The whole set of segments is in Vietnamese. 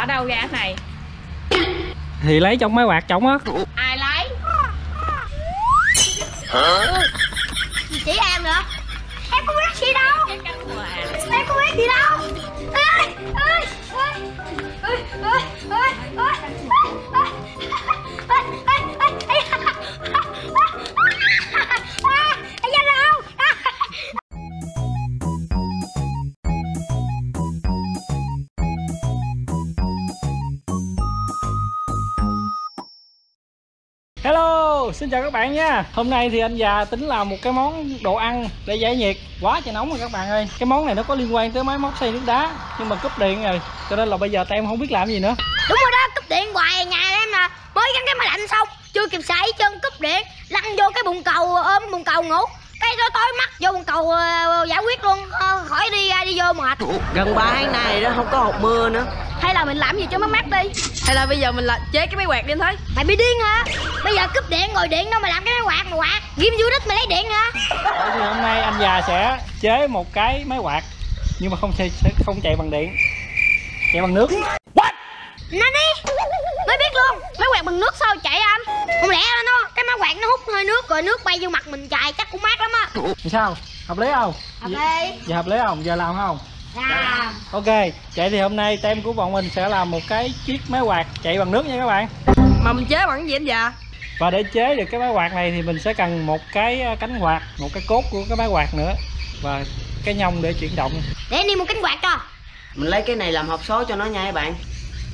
ở đâu ra cái này? Thì lấy trong máy quạt trống á. Ai lấy? Chỉ em nữa. Em không biết gì đâu. Cái cánh quạt. Em không biết gì đâu. Ơi, ơi, ơi, ơi, ơi, ơi, ơi, Hello, xin chào các bạn nha. Hôm nay thì anh già tính làm một cái món đồ ăn để giải nhiệt. Quá trời nóng rồi các bạn ơi. Cái món này nó có liên quan tới máy móc xay nước đá, nhưng mà cúp điện rồi, cho nên là bây giờ em không biết làm gì nữa. đúng rồi đó, cúp điện hoài nhà em nè. Mới gắn cái máy lạnh xong, chưa kịp xài chân cúp điện, lăn vô cái bồn cầu, ôm bồn cầu ngủ. Cái tối mắt vô bồn cầu giải quyết luôn, khỏi đi ra đi vô mệt. Gần 3 tháng nay đó không có hột mưa nữa. Hay là mình làm gì cho nó mát đi? Hay là bây giờ mình chế cái máy quạt đi thôi? Mày bị điên hả? Bây giờ cúp điện ngồi điện đâu mà làm cái máy quạt mà quạt. Ghim vô đít mày lấy điện hả? Thì hôm nay anh già sẽ chế một cái máy quạt, nhưng mà sẽ không chạy bằng điện, chạy bằng nước. What? Nani? Mới biết luôn, máy quạt bằng nước sao chạy anh? Không lẽ là cái máy quạt nó hút hơi nước rồi nước bay vô mặt mình chạy chắc cũng mát lắm á. Sao? Hợp lý không? Hợp lý. Giờ hợp lý không? Giờ làm không? Dạ. Ok, vậy thì hôm nay team của bọn mình sẽ làm một cái chiếc máy quạt chạy bằng nước nha các bạn. Mà mình chế bằng cái gì anh già? Và để chế được cái máy quạt này thì mình sẽ cần một cái cánh quạt, một cái cốt của cái máy quạt nữa, và cái nhông để chuyển động. Để anh đi một cánh quạt cho. Mình lấy cái này làm hộp số cho nó nha các bạn.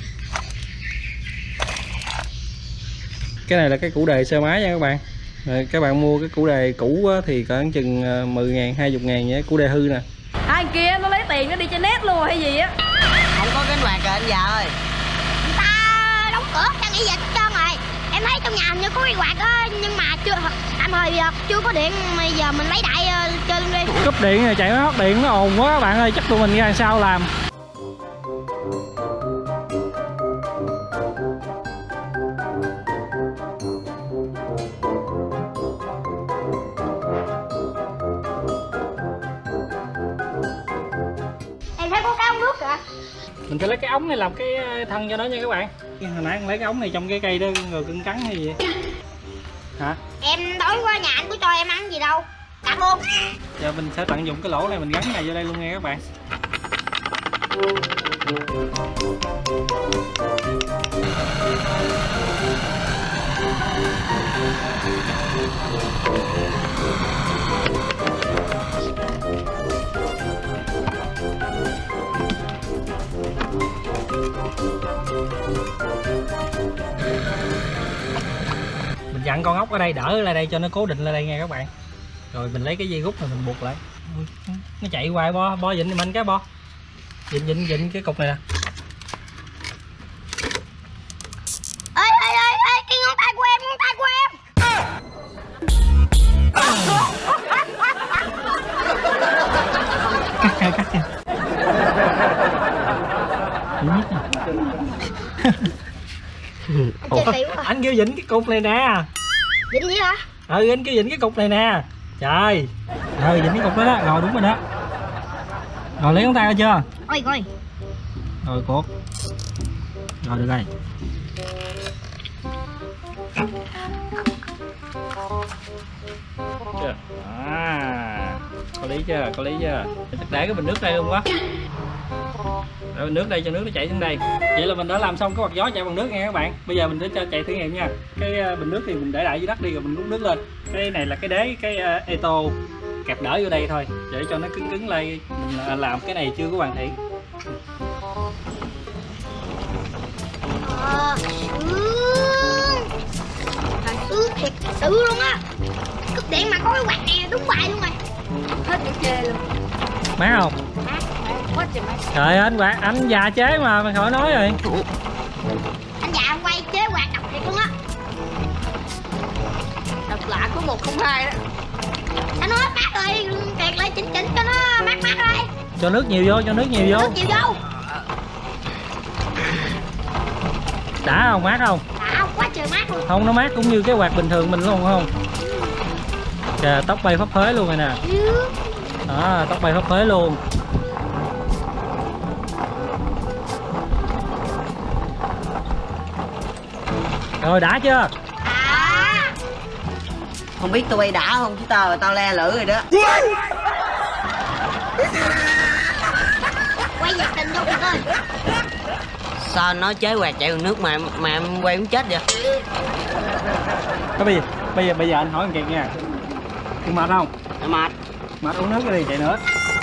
Cái này là cái củ đề xe máy nha các bạn. Rồi các bạn mua cái củ đề cũ thì khoảng chừng 10.000, 20.000 vậy, củ đề hư nè. Anh kia nó lấy tiền nó đi chơi net luôn hay gì á? Không có cánh quạt rồi anh già ơi. Người ta đóng cửa đang nghỉ dịch hết trơn rồi. Em thấy trong nhà hình như có cái quạt á, nhưng mà tạm thời chưa có điện. Bây giờ mình lấy đại chơi luôn đi. Cúp điện này chạy nó điện nó ồn quá các bạn ơi, chắc tụi mình ra sao làm. Em thấy có cái ống nước kìa. Mình sẽ lấy cái ống này làm cái thân cho nó nha các bạn. Hồi nãy lấy cái ống này trong cái cây đó rồi cưng cắn hay gì hả? Em đói quá, nhà anh có cho em ăn gì đâu. Đặt luôn. Giờ mình sẽ tận dụng cái lỗ này, mình gắn này vô đây luôn nha các bạn. Mình dặn con ốc ở đây đỡ lại đây cho nó cố định lại đây nha các bạn. Rồi mình lấy cái dây rút này mình buộc lại. Nó chạy hoài bo vịn mình cái bo. Vịn cái cục này nè. Ê, cái ngón tay của em, ngón tay của em. Cắt nha. Anh kêu vịn cái cục này nè. Vịn gì hả? Anh kêu vịn cái cục này nè. Trời. Vịn cái cục đó đó, rồi đúng rồi đó. Rồi lấy ngón tay ra chưa? Ôi coi. Rồi cột. Rồi được rồi. Chưa? Có lý chưa? Có lý chưa? Chắc để cái bình nước đây luôn quá. Để bình nước đây cho nước nó chảy xuống đây. Vậy là mình đã làm xong cái quạt gió chạy bằng nước nha các bạn. Bây giờ mình sẽ cho chạy thử nghiệm nha. Cái bình nước thì mình để lại dưới đất đi rồi mình rút nước lên. Cái này là cái đế, cái eto kẹp đỡ vô đây thôi để cho nó cứng lại. Mình làm cái này chưa có hoàn thiện. Sướng thiệt sự luôn á. Cúp điện mà có cái quạt này đúng bài luôn rồi. Hết cái chê luôn. Mát không? Mát, Quá trời mát. Trời ơi, anh già chế mà mình khỏi nói rồi. anh già ông quay chế quạt độc thiệt luôn á. Độc lạ của 102 đó. Anh nói mát rồi, kẹt lại chỉnh cho nó mát rồi. Cho nước nhiều vô, cho nước nhiều vô. Nước nhiều vô. Đã không? Mát không? Đã, quá trời mát luôn. Không, nó mát cũng như cái quạt bình thường mình luôn không? Kìa, tóc bay phấp phới luôn rồi nè. Đó, tóc bay phấp phới luôn. Rồi đã chưa? Không biết tụi bay đã không chứ tao le lử rồi đó. Quay nhiệt tình vô kìa ơi. Sao nó chế quạt chạy bằng nước mà em quay muốn chết vậy? Cái bây giờ anh hỏi anh Kiệt nha. Anh mệt không? Mệt. Mệt uống nước đi chạy nữa.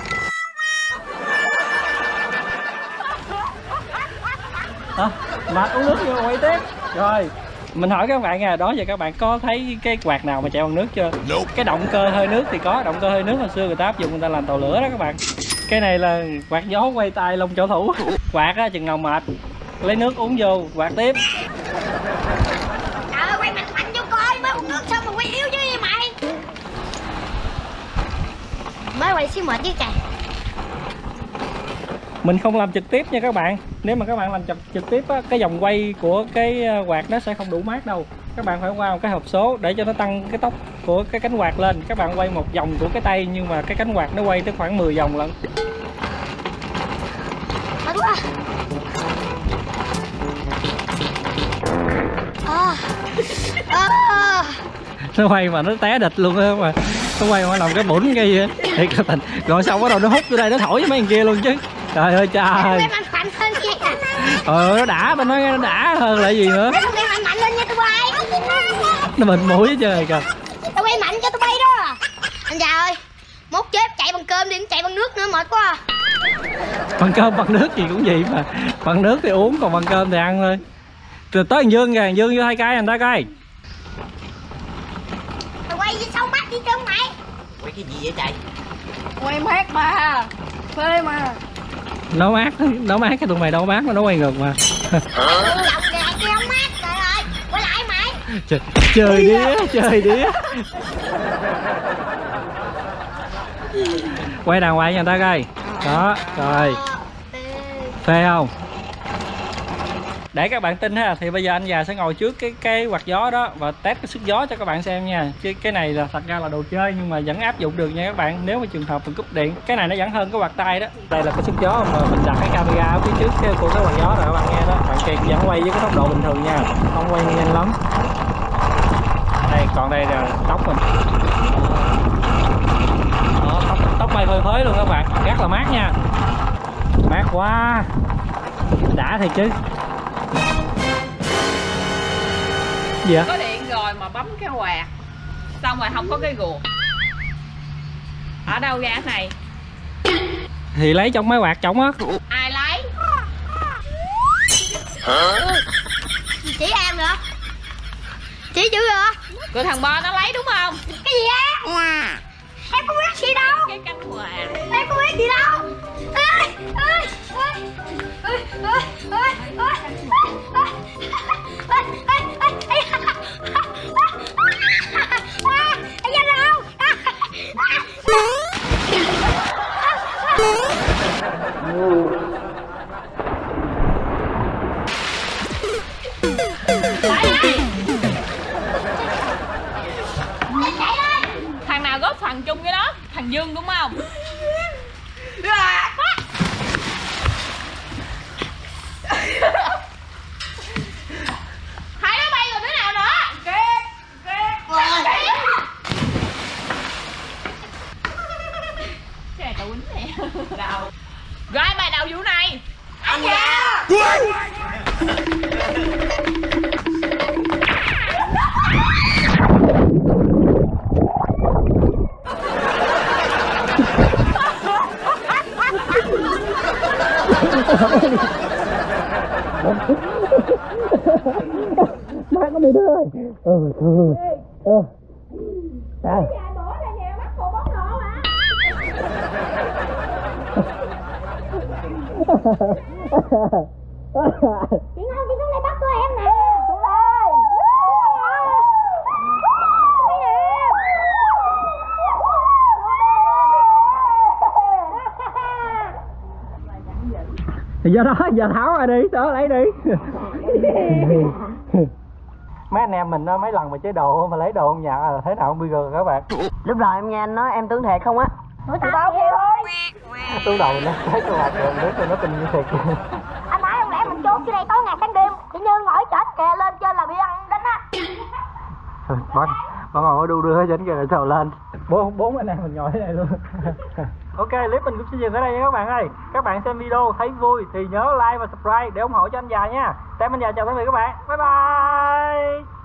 Hả? Mệt uống nước vô quay tiếp. Rồi. Mình hỏi các bạn nha, đó giờ các bạn có thấy cái quạt nào mà chạy bằng nước chưa? Cái động cơ hơi nước thì có, động cơ hơi nước hồi xưa người ta áp dụng người ta làm tàu lửa đó các bạn. Cái này là quạt gió quay tay lông trợ thủ. Quạt á chừng nào mệt lấy nước uống vô, quạt tiếp. Trời ơi, quay mạnh mạnh vô coi, mới uống nước xong mà quay yếu chứ gì mày. Mới quay xíu mệt chứ trời. Mình không làm trực tiếp nha các bạn. Nếu mà các bạn làm trực tiếp á, cái vòng quay của cái quạt nó sẽ không đủ mát đâu. Các bạn phải qua một cái hộp số để cho nó tăng cái tốc của cái cánh quạt lên. Các bạn quay một vòng của cái tay nhưng mà cái cánh quạt nó quay tới khoảng 10 vòng lận. Nó quay mà nó té địch luôn á mà. Nó quay mà làm cái bủn cái gì á. Thiệt là tình. Rồi xong bắt đầu nó hút vô đây nó thổi với mấy thằng kia luôn chứ. Trời ơi trời. Nó đã, tao nói nó đã hơn là gì nữa. Tao quay mạnh lên nha tụi bay. Nó mình mũi hết trời kìa. Tao quay mạnh cho tụi bay đó. Anh già ơi, mốt chép chạy bằng cơm đi, chạy bằng nước nữa mệt quá. Bằng cơm bằng nước gì cũng vậy mà. Bằng nước thì uống còn bằng cơm thì ăn thôi. Rồi tới thằng Dương kìa, thằng Dương vô 2 cây anh ta coi. Mày quay gì xong bắt đi chân mày. Quay cái gì vậy chạy? Quay mát mà. Phê mà. Nó mát cái tụi mày đâu mát, nó quay ngược mà. Lòng kìa kia không mát, trời ơi. Quay lại mày. Chơi đĩa. Quay đàng hoàng cho người ta coi. Đó, rồi. Phê không? Để các bạn tin ha, thì bây giờ anh già sẽ ngồi trước cái quạt gió đó và test cái sức gió cho các bạn xem nha. Chứ cái này là thật ra là đồ chơi nhưng mà vẫn áp dụng được nha các bạn. Nếu mà trường hợp mình cúp điện, cái này nó vẫn hơn cái quạt tay đó. Đây là cái sức gió mà mình đặt cái camera ở phía trước của cái quạt gió rồi các bạn nghe đó. Bạn Kiệt vẫn quay với cái tốc độ bình thường nha, không quay nhanh lắm. Đây, còn đây là tóc mình. Đó, tóc bay phơi phới luôn các bạn, rất là mát nha. Mát quá. Đã thiệt chứ. Gì vậy? Có điện rồi mà bấm cái quạt xong rồi không có cái guồng. Ở đâu ra cái này? Thì lấy trong máy quạt trống á. Ai lấy? Chỉ em nữa. Chỉ dữ rồi. Rồi thằng Bo nó lấy đúng không? Cái gì á? Em có biết gì đâu. Cái cánh quạt. Em có biết gì đâu. Ê, ê, ê. Ê, ê, ê, ê. Thằng nào góp phần chung cái đó? Thằng Dương đúng không? Hai đứa bay rồi đứa nào nữa? Trời tụi nè. Đầu. Rồi ai bài đầu vụ này? Anh già. Má có bị đứa ơi. Chị Ngân, chị xuống đây bắt tôi em nè. Xuống đây. Thì do đó giờ tháo ra đi, tớ lấy đi. Mấy anh em mình mấy lần mà chế đồ mà lấy đồ không nhận là thế nào không biết rồi các bạn. Lúc rồi em nghe anh nói em tưởng thiệt không á? Tao vậy thôi. Tú đầu nó thấy cái quạt đường nước nó tình như thiệt. Anh nói không lẽ mình trốn dưới đây tối ngày sáng đêm, tự nhiên ngồi chết kè lên trên là bị ăn Bà ngồi ở đu đưa trên kìa rồi trèo lên. Bốn anh em mình ngồi ở đây luôn. Ok, clip mình cũng xin dừng ở đây nha các bạn ơi. Các bạn xem video thấy vui thì nhớ like và subscribe để ủng hộ cho anh già nha. Tem anh già chào tạm biệt các bạn. Bye bye.